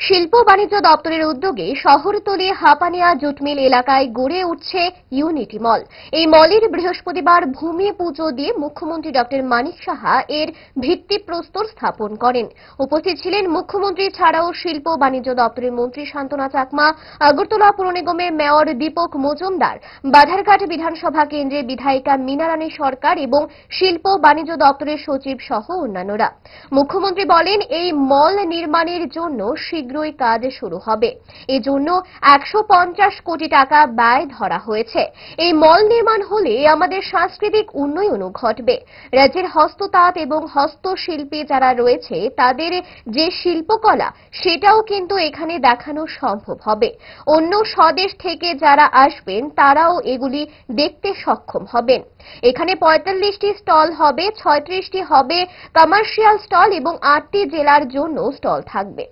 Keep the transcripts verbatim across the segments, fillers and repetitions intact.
শিল্প বাণিজ্য দপ্তরের উদ্যোগে শহরতলি হাপানিয়া জুট মিল এলাকায় গড়ে উঠছে ইউনিটি মল। এই মলের বৃহস্পতিবার ভূমি পুজো দিয়ে মুখ্যমন্ত্রী ডক্টর মানিক সাহা এর ভিত্তিপ্রস্তর স্থাপন করেন। উপস্থিত ছিলেন মুখ্যমন্ত্রী ছাড়াও শিল্প বাণিজ্য দপ্তরের মন্ত্রী শান্তনা চাকমা, আগরতলা পুর নিগমের মেয়র দীপক মজুমদার, বাধারঘাট বিধানসভা কেন্দ্রের বিধায়িকা মীনা রানী সরকার এবং শিল্প বাণিজ্য দপ্তরের সচিব সহ অন্যান্যরা। মুখ্যমন্ত্রী বলেন, এই মল নির্মাণের জন্য শীঘ্রই কাজ শুরু হবে। এজন্য একশো পঞ্চাশ কোটি টাকা ব্যয় ধরা হয়েছে। এই মল নির্মাণ হলে আমাদের সাংস্কৃতিক উন্নয়নও ঘটবে। রাজ্যের হস্ততাঁত এবং হস্তশিল্পী যারা রয়েছে তাদের যে শিল্পকলা সেটাও কিন্তু এখানে দেখানো সম্ভব হবে। অন্য স্বদেশ থেকে যারা আসবেন তারাও এগুলি দেখতে সক্ষম হবেন। এখানে পঁয়তাল্লিশটি স্টল হবে, ছয়ত্রিশটি হবে কমার্শিয়াল স্টল এবং আটটি জেলার জন্য স্টল থাকবে।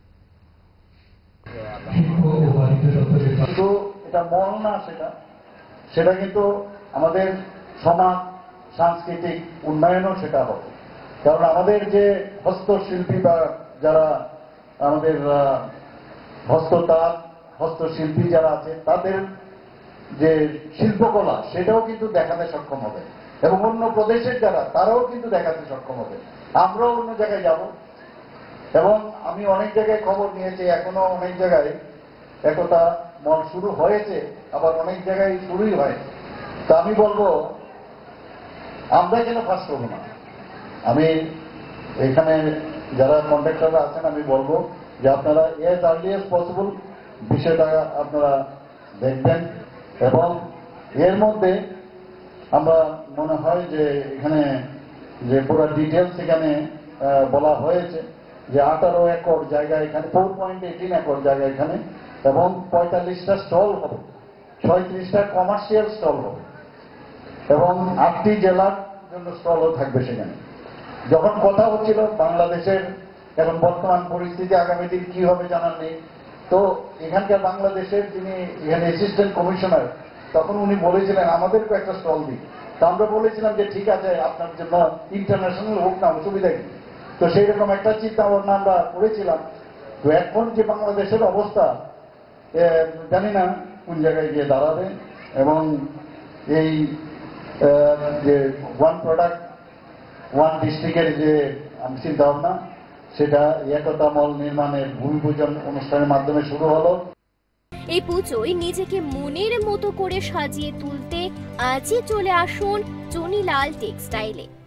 কিন্তু এটা মল না, সেটা সেটা কিন্তু আমাদের সমাজ সাংস্কৃতিক উন্নয়নও সেটা হবে। কারণ আমাদের যে হস্তশিল্পী বা যারা আমাদের হস্ততাঁত হস্তশিল্পী যারা আছে তাদের যে শিল্পকলা সেটাও কিন্তু দেখাতে সক্ষম হবে এবং অন্য প্রদেশের যারা তারাও কিন্তু দেখাতে সক্ষম হবে। আমরাও অন্য জায়গায় যাব এবং আমি অনেক জায়গায় খবর নিয়েছি, এখনো অনেক জায়গায় একতা মল শুরু হয়েছে, আবার অনেক জায়গায় শুরুই হয়। তা আমি বলবো আমরা কেন ফার্স্ট করবো না। আমি এখানে যারা কন্ট্রাক্টররা আছেন আমি বলবো যে আপনারা এজ আর্লি এজ পসিবল বিষয়টা আপনারা দেখবেন এবং এর মধ্যে আমরা মনে হয় যে এখানে যে পুরো ডিটেলস এখানে বলা হয়েছে যে আঠারো একর জায়গা এখানে ফোর পয়েন্ট এইটিন একর জায়গা এখানে এবং পঁয়তাল্লিশটা স্টল হবে, ছয়ত্রিশটা কমার্শিয়াল স্টল হবে এবং আটটি জেলার জন্য স্টলও থাকবে সেখানে। যখন কথা হচ্ছিল বাংলাদেশের এখন বর্তমান পরিস্থিতি আগামী দিন কি হবে জানার নেই, তো এখানকার বাংলাদেশের যিনি এখানে অ্যাসিস্ট্যান্ট কমিশনার তখন উনি বলেছিলেন আমাদেরকে একটা স্টল দিই। তো আমরা বলেছিলাম যে ঠিক আছে আপনার জন্য ইন্টারন্যাশনাল হোক না, অসুবিধা কি। তো সেই রকম একটা চিন্তা ভাবনা আমরা করেছিলাম। তো এখন যে বাংলাদেশের অবস্থা জানি না কোন জায়গায় গিয়ে দাঁড়াবে এবং এই যে ওয়ান প্রোডাক্ট ওয়ান ডিস্ট্রিক্টের যে চিন্তা ভাবনা সেটা একতা মল নির্মাণের ভূমি পূজন অনুষ্ঠানের মাধ্যমে শুরু হলো। এই পুজোয় নিজেকে মনের মতো করে সাজিয়ে তুলতে আজই চলে আসুন চুনিলাল টেক্সটাইলে।